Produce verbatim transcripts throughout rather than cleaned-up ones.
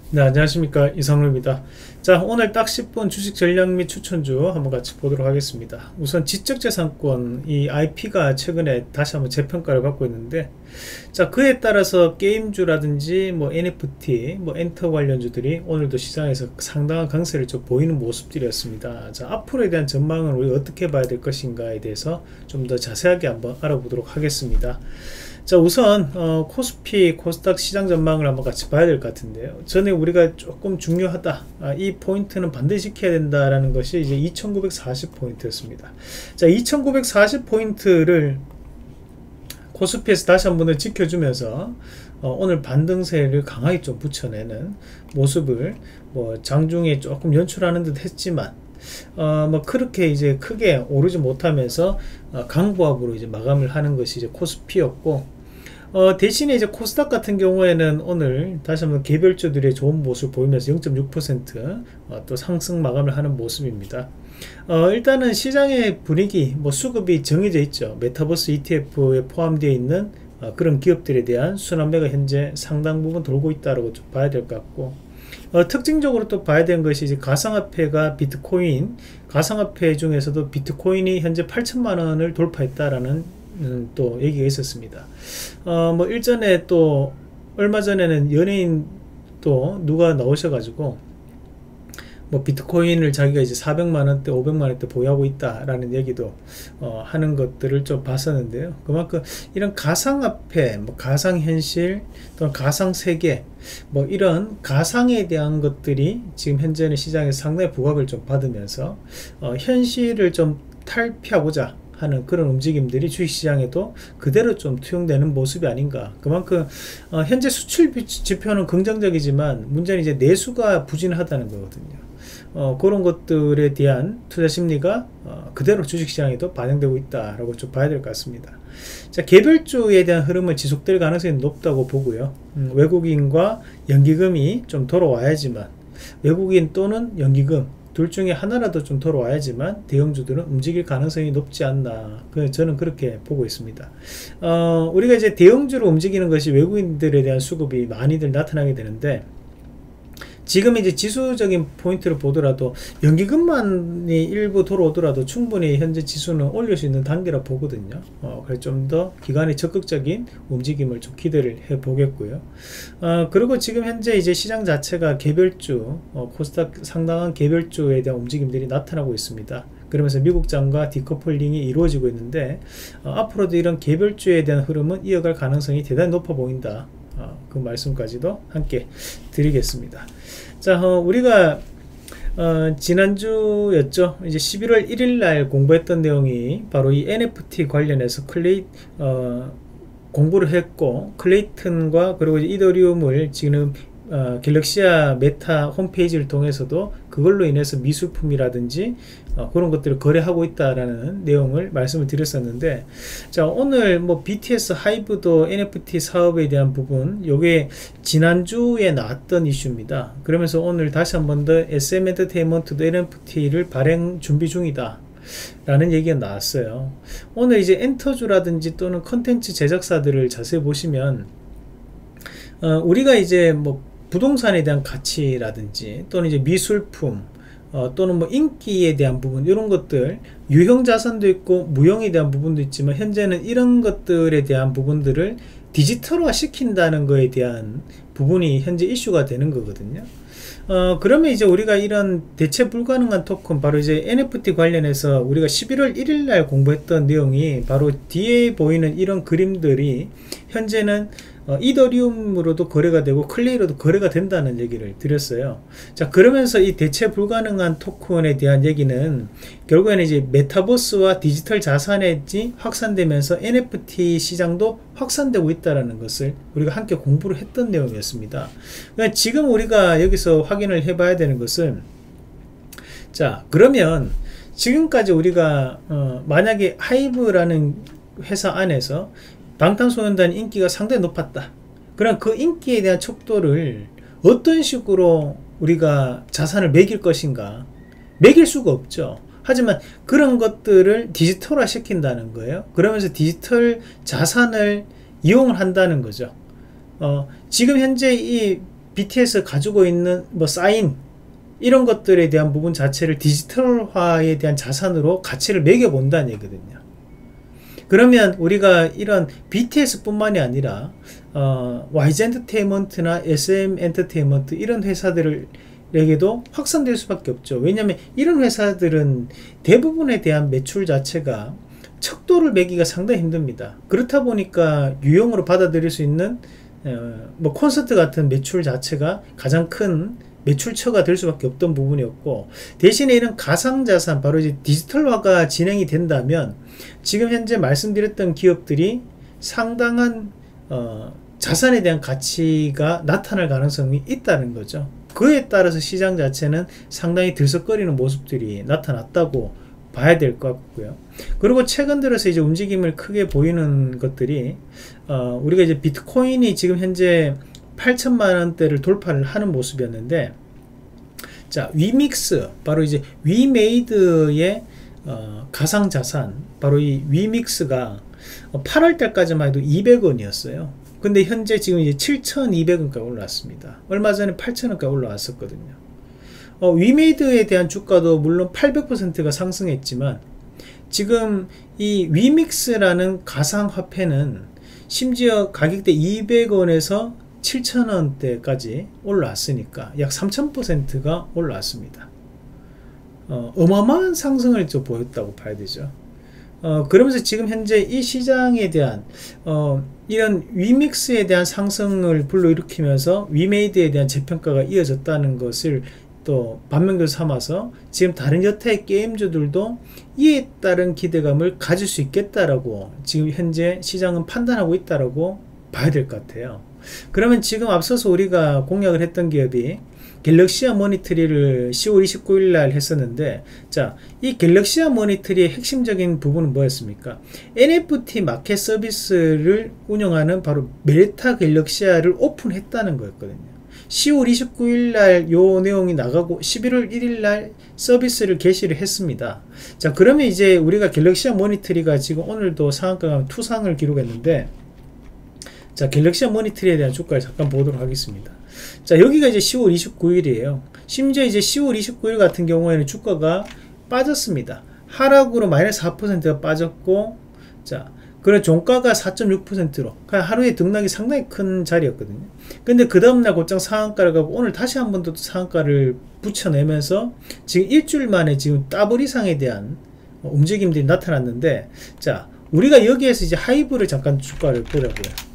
네, 안녕하십니까, 이상루입니다. 자, 오늘 딱 십 분 주식 전략 및 추천주 한번 같이 보도록 하겠습니다. 우선 지적재산권 이 아이피가 최근에 다시 한번 재평가를 받고 있는데, 자, 그에 따라서 게임주라든지 뭐 엔에프티, 뭐 엔터 관련주들이 오늘도 시장에서 상당한 강세를 좀 보이는 모습들이었습니다. 자, 앞으로에 대한 전망을 우리가 어떻게 봐야 될 것인가에 대해서 좀 더 자세하게 한번 알아보도록 하겠습니다. 자, 우선 어, 코스피, 코스닥 시장 전망을 한번 같이 봐야 될 것 같은데요. 전에 우리가 조금 중요하다, 아, 이 포인트는 반드시 지켜야 된다라는 것이 이제 이천구백사십 포인트였습니다. 자, 이천구백사십 포인트를 코스피에서 다시 한번 더 지켜주면서 어, 오늘 반등세를 강하게 좀 붙여내는 모습을 뭐 장중에 조금 연출하는 듯 했지만, 어, 뭐, 그렇게 이제 크게 오르지 못하면서, 어, 강보합으로 이제 마감을 하는 것이 이제 코스피였고, 어, 대신에 이제 코스닥 같은 경우에는 오늘 다시 한번 개별주들의 좋은 모습을 보이면서 영 점 육 퍼센트 어, 또 상승 마감을 하는 모습입니다. 어, 일단은 시장의 분위기, 뭐 수급이 정해져 있죠. 메타버스 이티에프에 포함되어 있는 어, 그런 기업들에 대한 순환매가 현재 상당 부분 돌고 있다고 좀 봐야 될 것 같고, 어, 특징적으로 또 봐야 되는 것이 이제 가상화폐가 비트코인, 가상화폐 중에서도 비트코인이 현재 팔천만 원을 돌파했다라는 음, 또 얘기가 있었습니다. 어, 뭐 일전에 또 얼마 전에는 연예인 또 누가 나오셔가지고 뭐 비트코인을 자기가 이제 사백만 원대, 오백만 원대 보유하고 있다라는 얘기도 어, 하는 것들을 좀 봤었는데요. 그만큼 이런 가상화폐, 뭐 가상현실 또는 가상세계, 뭐 이런 가상에 대한 것들이 지금 현재는 시장에서 상당히 부각을 좀 받으면서 어, 현실을 좀 탈피하고자 하는 그런 움직임들이 주식시장에도 그대로 좀 투영되는 모습이 아닌가. 그만큼 어, 현재 수출 지표는 긍정적이지만 문제는 이제 내수가 부진하다는 거거든요. 어, 그런 것들에 대한 투자 심리가 어, 그대로 주식시장에도 반영되고 있다라고 좀 봐야 될 것 같습니다. 자, 개별주에 대한 흐름은 지속될 가능성이 높다고 보고요. 음, 외국인과 연기금이 좀 돌아와야지만, 외국인 또는 연기금 둘 중에 하나라도 좀 돌아와야지만 대형주들은 움직일 가능성이 높지 않나, 저는 그렇게 보고 있습니다. 어, 우리가 이제 대형주로 움직이는 것이 외국인들에 대한 수급이 많이들 나타나게 되는데, 지금 이제 지수적인 포인트를 보더라도 연기금만이 일부 돌아오더라도 충분히 현재 지수는 올릴 수 있는 단계라 보거든요. 어, 그래서 좀 더 기관의 적극적인 움직임을 좀 기대를 해 보겠고요. 어, 그리고 지금 현재 이제 시장 자체가 개별주, 어, 코스닥 상당한 개별주에 대한 움직임들이 나타나고 있습니다. 그러면서 미국장과 디커플링이 이루어지고 있는데, 어, 앞으로도 이런 개별주에 대한 흐름은 이어갈 가능성이 대단히 높아 보인다. 어, 그 말씀까지도 함께 드리겠습니다. 자, 어, 우리가 어, 지난주였죠. 이제 십일월 일일 날 공부했던 내용이 바로 이 엔에프티 관련해서 클레이 어, 공부를 했고, 클레이튼과 그리고 이더리움을 지금 어, 갤럭시아 메타 홈페이지를 통해서도 그걸로 인해서 미술품이라든지 어, 그런 것들을 거래하고 있다라는 내용을 말씀을 드렸었는데, 자, 오늘 뭐 비티에스 하이브도 엔에프티 사업에 대한 부분, 요게 지난주에 나왔던 이슈입니다. 그러면서 오늘 다시 한번 더 에스엠 엔터테인먼트도 엔에프티를 발행 준비 중이다 라는 얘기가 나왔어요. 오늘 이제 엔터주라든지 또는 컨텐츠 제작사들을 자세히 보시면 어, 우리가 이제 뭐 부동산에 대한 가치라든지 또는 이제 미술품, 어, 또는 뭐 인기에 대한 부분, 이런 것들, 유형 자산도 있고 무형에 대한 부분도 있지만, 현재는 이런 것들에 대한 부분들을 디지털화 시킨다는 거에 대한 부분이 현재 이슈가 되는 거거든요. 어, 그러면 이제 우리가 이런 대체 불가능한 토큰, 바로 이제 엔에프티 관련해서 우리가 십일월 일일 날 공부했던 내용이 바로 뒤에 보이는 이런 그림들이 현재는 어, 이더리움으로도 거래가 되고 클레이로도 거래가 된다는 얘기를 드렸어요. 자, 그러면서 이 대체 불가능한 토큰에 대한 얘기는 결국에는 이제 메타버스와 디지털 자산이 확산되면서 엔에프티 시장도 확산되고 있다는 것을 우리가 함께 공부를 했던 내용이었습니다. 그러니까 지금 우리가 여기서 확인을 해 봐야 되는 것은, 자, 그러면 지금까지 우리가 어, 만약에 하이브라는 회사 안에서 방탄소년단 인기가 상당히 높았다. 그럼 그 인기에 대한 척도를 어떤 식으로 우리가 자산을 매길 것인가? 매길 수가 없죠. 하지만 그런 것들을 디지털화 시킨다는 거예요. 그러면서 디지털 자산을 이용을 한다는 거죠. 어, 지금 현재 이 비티에스 가지고 있는 뭐 사인 이런 것들에 대한 부분 자체를 디지털화에 대한 자산으로 가치를 매겨 본다는 얘기거든요. 그러면 우리가 이런 비티에스 뿐만이 아니라 어, 와이지 엔터테인먼트나 에스엠 엔터테인먼트 이런 회사들에게도 확산될 수밖에 없죠. 왜냐하면 이런 회사들은 대부분에 대한 매출 자체가 척도를 매기가 상당히 힘듭니다. 그렇다 보니까 유형으로 받아들일 수 있는 어, 뭐 콘서트 같은 매출 자체가 가장 큰 매출처가 될 수밖에 없던 부분이었고, 대신에 이런 가상자산, 바로 이제 디지털화가 진행이 된다면 지금 현재 말씀드렸던 기업들이 상당한 어, 자산에 대한 가치가 나타날 가능성이 있다는 거죠. 그에 따라서 시장 자체는 상당히 들썩거리는 모습들이 나타났다고 봐야 될 것 같고요. 그리고 최근 들어서 이제 움직임을 크게 보이는 것들이 어, 우리가 이제 비트코인이 지금 현재 팔천만 원대를 돌파를 하는 모습이었는데, 자, 위믹스, 바로 이제 위메이드의 어, 가상자산, 바로 이 위믹스가 팔월 달까지만 해도 이백 원이었어요. 근데 현재 지금 이제 칠천이백 원까지 올라왔습니다. 얼마 전에 팔천 원까지 올라왔었거든요. 어, 위메이드에 대한 주가도 물론 팔백 퍼센트가 상승했지만, 지금 이 위믹스라는 가상화폐는 심지어 가격대 이백 원에서 칠천 원대까지 올라왔으니까 약 삼천 퍼센트가 올라왔습니다. 어, 어마어마한 상승을 좀 보였다고 봐야 되죠. 어, 그러면서 지금 현재 이 시장에 대한 어, 이런 위믹스에 대한 상승을 불러일으키면서 위메이드에 대한 재평가가 이어졌다는 것을 또 반면교 삼아서 지금 다른 여타의 게임주들도 이에 따른 기대감을 가질 수 있겠다라고 지금 현재 시장은 판단하고 있다라고 봐야 될 것 같아요. 그러면 지금 앞서서 우리가 공략을 했던 기업이 갤럭시아 머니트리를 시월 이십구일 날 했었는데, 자, 이 갤럭시아 머니트리의 핵심적인 부분은 뭐였습니까? 엔에프티 마켓 서비스를 운영하는 바로 메타 갤럭시아를 오픈했다는 거였거든요. 시월 이십구일 날 요 내용이 나가고 십일월 일일 날 서비스를 개시를 했습니다. 자, 그러면 이제 우리가 갤럭시아 모니터리가 지금 오늘도 상한가가 투상을 기록했는데, 자, 갤럭시아 모니터리에 대한 주가를 잠깐 보도록 하겠습니다. 자, 여기가 이제 시월 이십구일이에요. 심지어 이제 시월 이십구일 같은 경우에는 주가가 빠졌습니다. 하락으로 마이너스 사 퍼센트가 빠졌고, 자, 그런 종가가 사 점 육 퍼센트로 하루에 등락이 상당히 큰 자리였거든요. 근데 그 다음날 곧장 상한가를 가고 오늘 다시 한 번 더 상한가를 붙여내면서 지금 일주일 만에 지금 더블 이상에 대한 움직임들이 나타났는데, 자, 우리가 여기에서 이제 하이브를 잠깐 주가를 보자고요.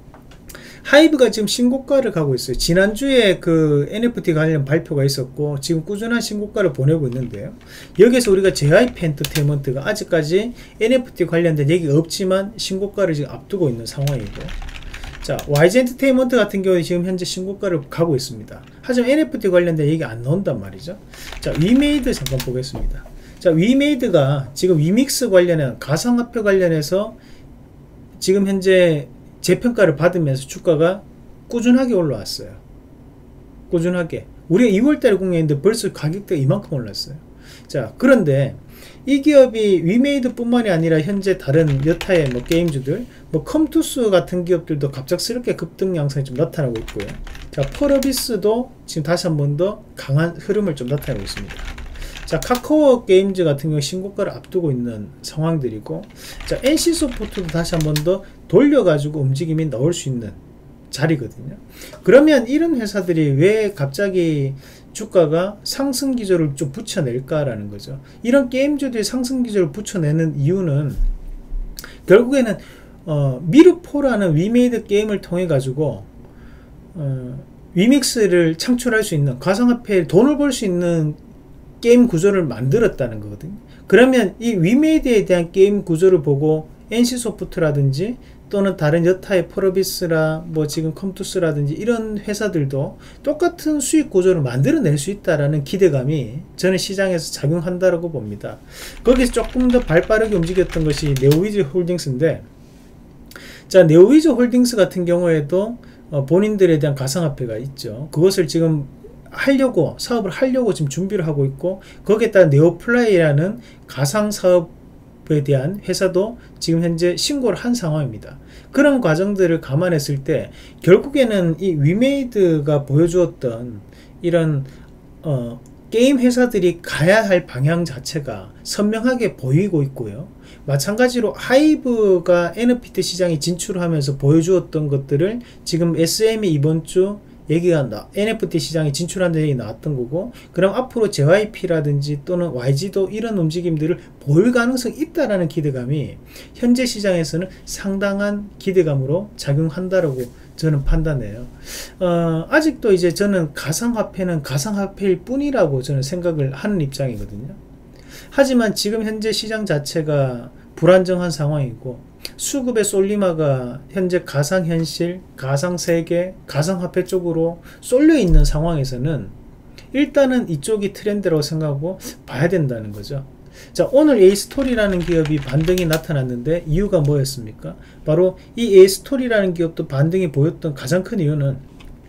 하이브가 지금 신고가를 가고 있어요. 지난주에 그 엔에프티 관련 발표가 있었고 지금 꾸준한 신고가를 보내고 있는데요. 여기서 우리가 제이아이피 엔터테인먼트가 아직까지 엔에프티 관련된 얘기가 없지만 신고가를 지금 앞두고 있는 상황이고, 자, 와이지 엔터테인먼트 같은 경우에 지금 현재 신고가를 가고 있습니다. 하지만 엔에프티 관련된 얘기 안 나온단 말이죠. 자, 위메이드 잠깐 보겠습니다. 자, 위메이드가 지금 위믹스 관련한 가상화폐 관련해서 지금 현재 재평가를 받으면서 주가가 꾸준하게 올라왔어요. 꾸준하게. 우리가 이월 달에 공략했는데 벌써 가격대가 이만큼 올랐어요. 자, 그런데 이 기업이 위메이드 뿐만이 아니라 현재 다른 여타의 뭐 게임주들, 뭐 컴투스 같은 기업들도 갑작스럽게 급등 양상이 좀 나타나고 있고요. 자, 펄어비스도 지금 다시 한 번 더 강한 흐름을 좀 나타내고 있습니다. 자, 카카오 게임즈 같은 경우 신고가를 앞두고 있는 상황들이고, 자, 엔씨소프트도 다시 한 번 더 돌려가지고 움직임이 나올 수 있는 자리거든요. 그러면 이런 회사들이 왜 갑자기 주가가 상승 기조를 좀 붙여낼까라는 거죠. 이런 게임주들이 상승 기조를 붙여내는 이유는 결국에는 어, 미르포라는 위메이드 게임을 통해 가지고 어, 위믹스를 창출할 수 있는, 가상화폐에 돈을 벌 수 있는 게임 구조를 만들었다는 거거든요. 그러면 이 위메이드에 대한 게임 구조를 보고 엔씨소프트라든지 또는 다른 여타의 펄어비스라 뭐 지금 컴투스라든지 이런 회사들도 똑같은 수익 구조를 만들어낼 수 있다라는 기대감이 저는 시장에서 작용한다라고 봅니다. 거기서 조금 더 발빠르게 움직였던 것이 네오위즈 홀딩스인데, 자, 네오위즈 홀딩스 같은 경우에도 어, 본인들에 대한 가상화폐가 있죠. 그것을 지금 하려고, 사업을 하려고 지금 준비를 하고 있고, 거기에 따라 네오플라이라는 가상사업 기업에 대한 회사도 지금 현재 신고를 한 상황입니다. 그런 과정들을 감안했을 때 결국에는 이 위메이드가 보여주었던 이런 어, 게임 회사들이 가야 할 방향 자체가 선명하게 보이고 있고요. 마찬가지로 하이브가 엔에프티 시장에 진출하면서 보여주었던 것들을 지금 에스엠이 이번 주 얘기가 나, 엔에프티 시장에 진출한다는 얘기 나왔던 거고, 그럼 앞으로 제이와이피라든지 또는 와이지도 이런 움직임들을 보일 가능성이 있다라는 기대감이 현재 시장에서는 상당한 기대감으로 작용한다라고 저는 판단해요. 어, 아직도 이제 저는 가상화폐는 가상화폐일 뿐이라고 저는 생각을 하는 입장이거든요. 하지만 지금 현재 시장 자체가 불안정한 상황이고, 수급의 솔리마가 현재 가상현실, 가상세계, 가상화폐 쪽으로 쏠려 있는 상황에서는 일단은 이쪽이 트렌드라고 생각하고 봐야 된다는 거죠. 자, 오늘 에이스토리라는 기업이 반등이 나타났는데 이유가 뭐였습니까? 바로 이 에이스토리라는 기업도 반등이 보였던 가장 큰 이유는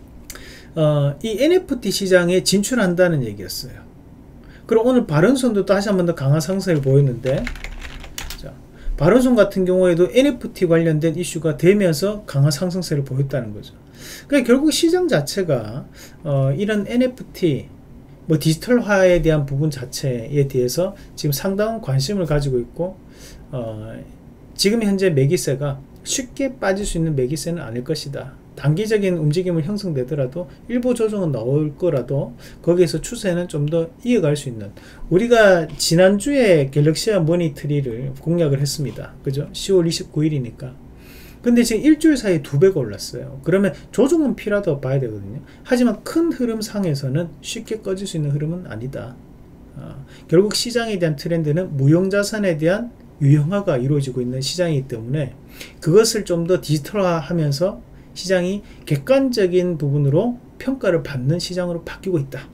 어, 이 엔에프티 시장에 진출한다는 얘기였어요. 그리고 오늘 바른손도 다시 한 번 더 강한 상승을 보였는데, 자, 바른손 같은 경우에도 엔에프티 관련된 이슈가 되면서 강한 상승세를 보였다는 거죠. 그러니까 결국 시장 자체가 어, 이런 엔에프티 뭐 디지털화에 대한 부분 자체에 대해서 지금 상당한 관심을 가지고 있고, 어, 지금 현재 매기세가 쉽게 빠질 수 있는 매기세는 아닐 것이다. 단기적인 움직임을 형성되더라도 일부 조정은 나올 거라도 거기에서 추세는 좀 더 이어갈 수 있는, 우리가 지난주에 갤럭시와 머니트리를 공략을 했습니다. 그죠? 시월 이십구일이니까. 근데 지금 일주일 사이에 두 배가 올랐어요. 그러면 조정은 필요하다고 봐야 되거든요. 하지만 큰 흐름상에서는 쉽게 꺼질 수 있는 흐름은 아니다. 어, 결국 시장에 대한 트렌드는 무형자산에 대한 유형화가 이루어지고 있는 시장이기 때문에 그것을 좀 더 디지털화하면서 시장이 객관적인 부분으로 평가를 받는 시장으로 바뀌고 있다.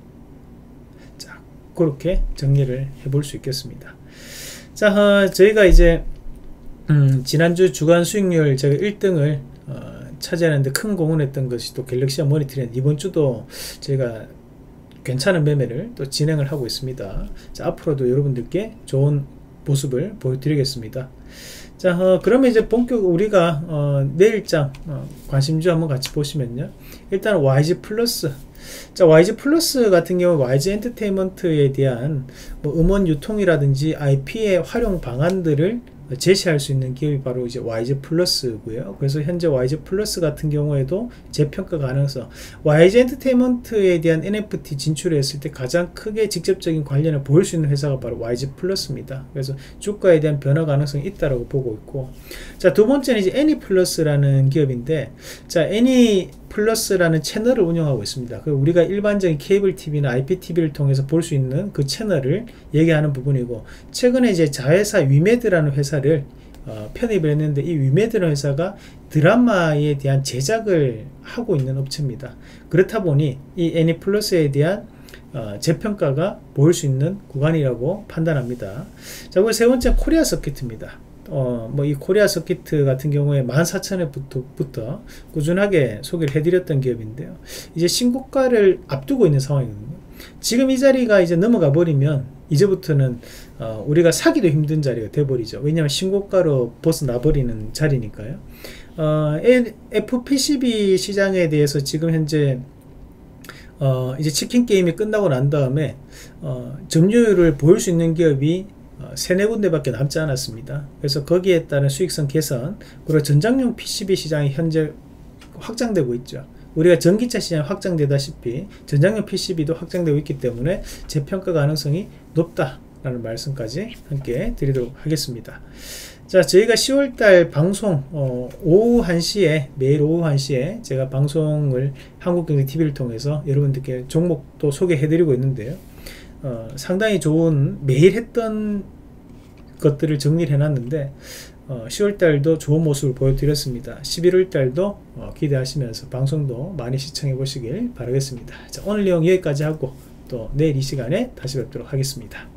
자, 그렇게 정리를 해볼 수 있겠습니다. 자, 어, 저희가 이제 음, 지난주 주간 수익률 제가 일 등을 어, 차지하는데 큰 공헌했던 것이 또 갤럭시와 머니트리인데, 이번 주도 제가 괜찮은 매매를 또 진행을 하고 있습니다. 자, 앞으로도 여러분들께 좋은 모습을 보여드리겠습니다. 자, 어, 그러면 이제 본격 우리가 어, 내일장 어, 관심주 한번 같이 보시면요. 일단 와이지 플러스. 자, 와이지 플러스 같은 경우 와이지 엔터테인먼트에 대한 뭐 음원 유통이라든지 아이피의 활용 방안들을 제시할 수 있는 기업이 바로 이제 와이지 플러스고요. 그래서 현재 와이지 플러스 같은 경우에도 재평가 가능성, 와이지 엔터테인먼트에 대한 엔에프티 진출을 했을 때 가장 크게 직접적인 관련을 보일 수 있는 회사가 바로 와이지 플러스입니다. 그래서 주가에 대한 변화 가능성이 있다라고 보고 있고, 자, 두 번째는 이제 애니플러스라는 기업인데, 자, 애니플러스라는 채널을 운영하고 있습니다. 그 우리가 일반적인 케이블 티비나 아이피티비를 통해서 볼 수 있는 그 채널을 얘기하는 부분이고, 최근에 이제 자회사 위메드라는 회사를 어, 편입을 했는데, 이 위메드라는 회사가 드라마에 대한 제작을 하고 있는 업체입니다. 그렇다 보니 이 애니플러스에 대한 어, 재평가가 보일 수 있는 구간이라고 판단합니다. 자, 그리고 세 번째 코리아 서킷입니다. 어, 뭐 이 코리아 서킷 같은 경우에 만 사천 원부터 꾸준하게 소개를 해드렸던 기업인데요. 이제 신고가를 앞두고 있는 상황이거든요. 지금 이 자리가 이제 넘어가 버리면 이제부터는 어, 우리가 사기도 힘든 자리가 돼버리죠. 왜냐하면 신고가로 벗어나 버리는 자리니까요. 어, 에프피씨비 시장에 대해서 지금 현재 어, 이제 치킨 게임이 끝나고 난 다음에 어, 점유율을 보일 수 있는 기업이 어, 세네 군데밖에 남지 않았습니다. 그래서 거기에 따른 수익성 개선, 그리고 전장용 피씨비 시장이 현재 확장되고 있죠. 우리가 전기차 시장이 확장되다시피 전장용 피씨비도 확장되고 있기 때문에 재평가 가능성이 높다라는 말씀까지 함께 드리도록 하겠습니다. 자, 저희가 시월달 방송 어, 오후 한 시에, 매일 오후 한 시에 제가 방송을 한국경제티비를 통해서 여러분들께 종목도 소개해드리고 있는데요. 어, 상당히 좋은, 매일 했던 것들을 정리를 해놨는데 어, 시월달도 좋은 모습을 보여드렸습니다. 십일월달도 어, 기대하시면서 방송도 많이 시청해 보시길 바라겠습니다. 자, 오늘 내용 여기까지 하고 또 내일 이 시간에 다시 뵙도록 하겠습니다.